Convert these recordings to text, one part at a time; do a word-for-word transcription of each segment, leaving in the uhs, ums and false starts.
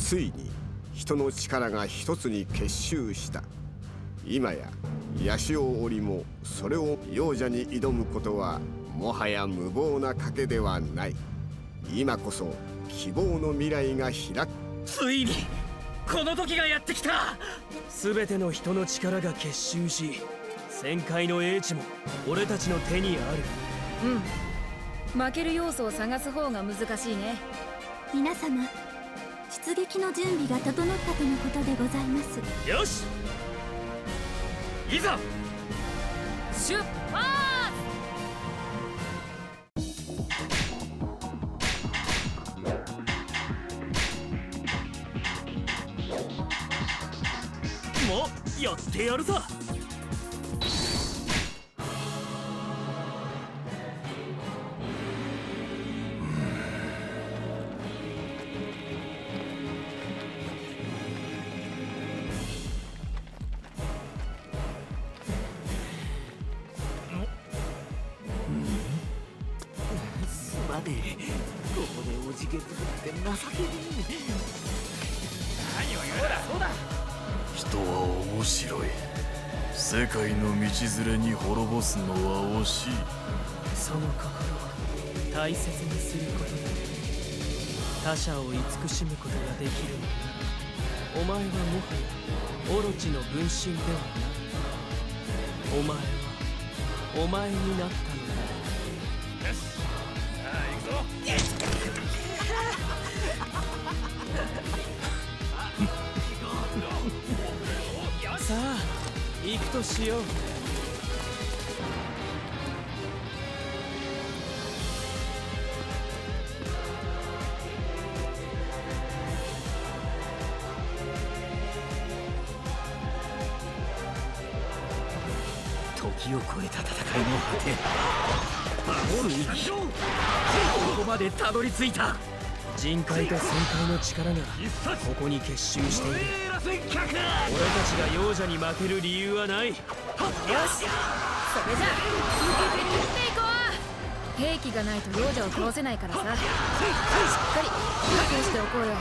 ついに人の力が一つに結集した。今やヤシオオリもそれを幼者に挑むことはもはや無謀な賭けではない。今こそ希望の未来が開く。 ついにこの時がやってきた。 全ての人の力が結集し、旋回の英知も俺たちの手にある。 うん、負ける要素を探す方が難しいね。 皆様、出撃の準備が整ったとのことでございます。 よし、いざ出発。 もうやってやるさ。 ここでおじけづくって情けねえ。 何を言うだ。そうだ。 人は面白い。世界の道連れに滅ぼすのは惜しい。 その心を大切にすることで他者を慈しむことができるのなら、お前はもはやオロチの分身ではない。お前はお前になったのだ。 よし、さあ行くぞ。 さあ行くとしよう。 時を超えた戦いの果て、守る意義、ここまでたどり着いた。 人海と旋回の力がここに結集している。俺たちが幼者に負ける理由はない。よし、それじゃあ受けて打っていこう。兵器がないと幼者を倒せないからさ、しっかり確保しておこうよ。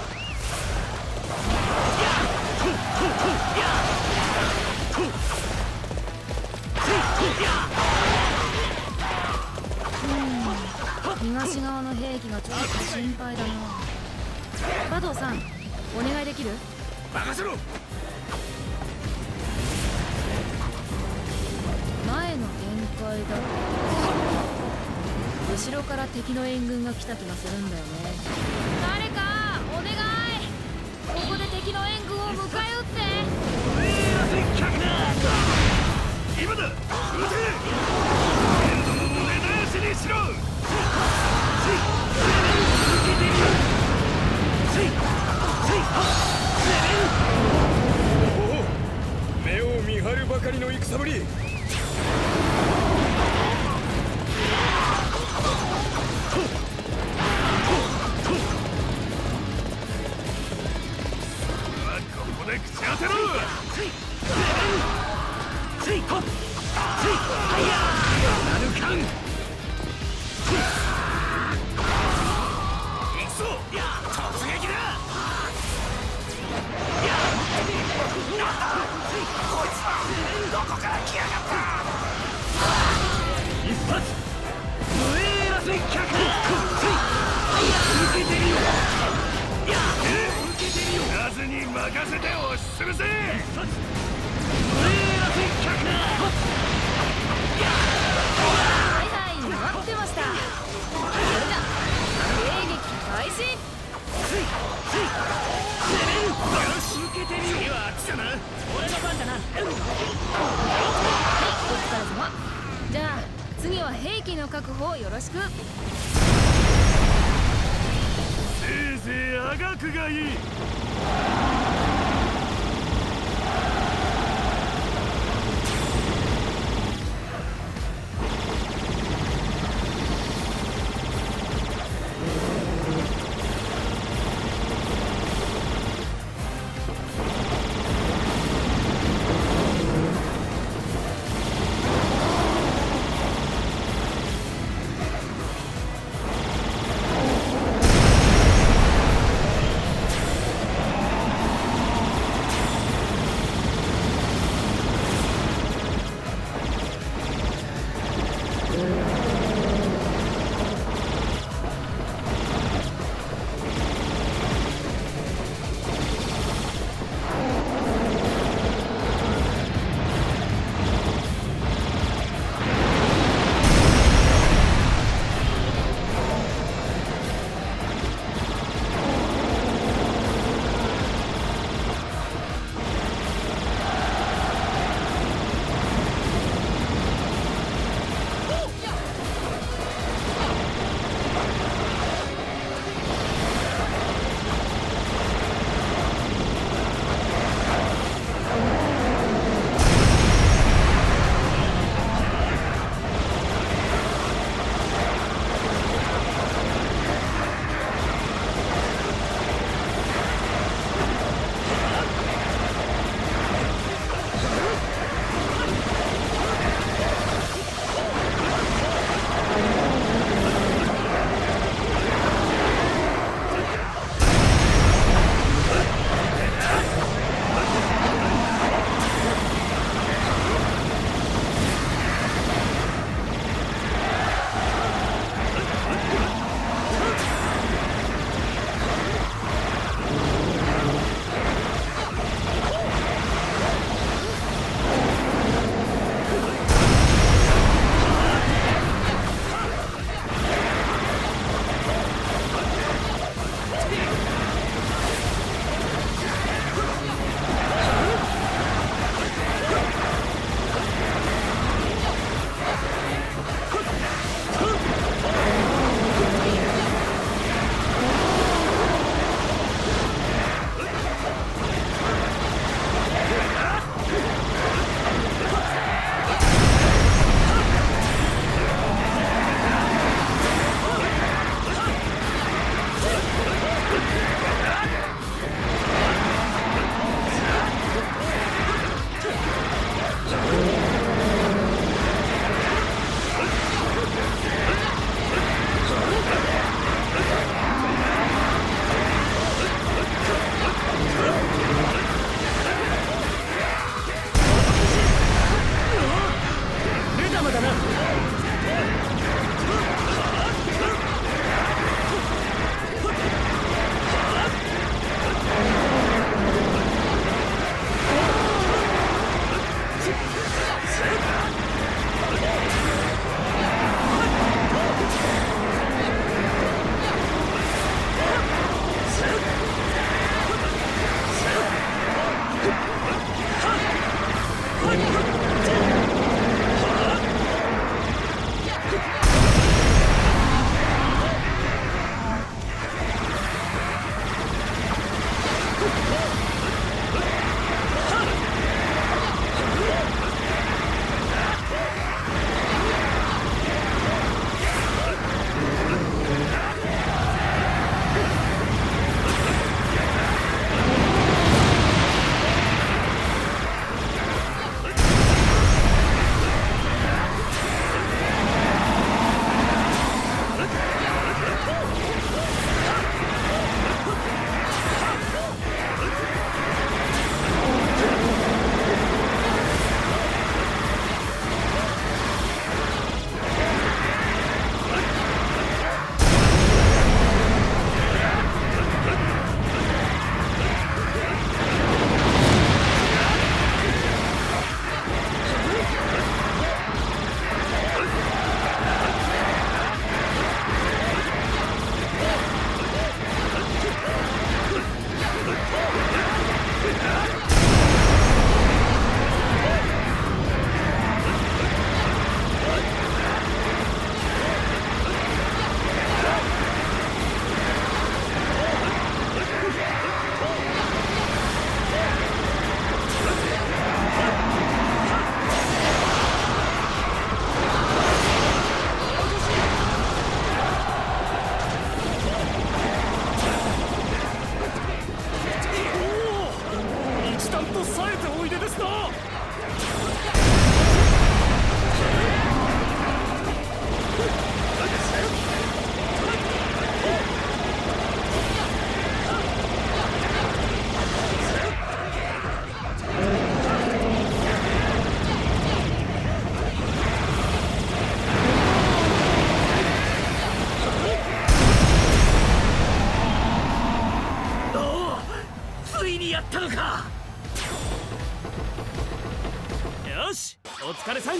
うん、東側の兵器がちょっと心配だな。馬頭さん、お願いできる？ 任せろ。 前の限界だ。後ろから敵の援軍が来た気がするんだよね。誰かお願い、ここで敵の援軍を迎え撃って。 今だ、撃て。エンドの根絶やしにしろ。おお、目を見張るばかりの戦ぶり。ここで口当てろ。任せて押しつぶせ。はいはい、待ってました。それじゃ迎撃開始。よし、次はあっちだな。俺の番だな。はい、お疲れ様。じゃあ次は兵器の確保をよろしく。せいぜいあがくがいい。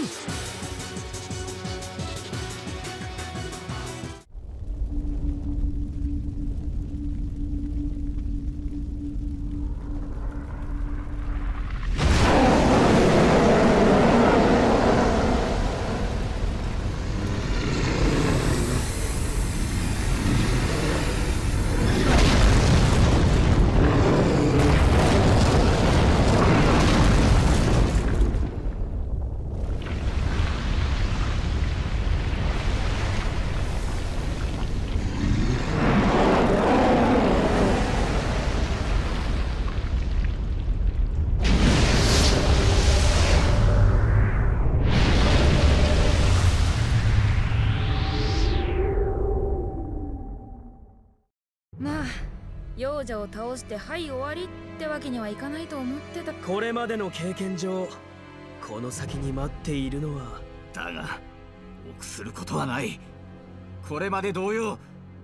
王者を倒してはい終わりってわけにはいかないと思ってた。 これまでの経験上、この先に待っているのは。 だが臆することはない。これまで同様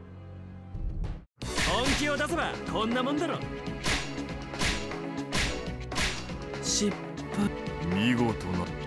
本気を出せばこんなもんだろ。失敗。 見事な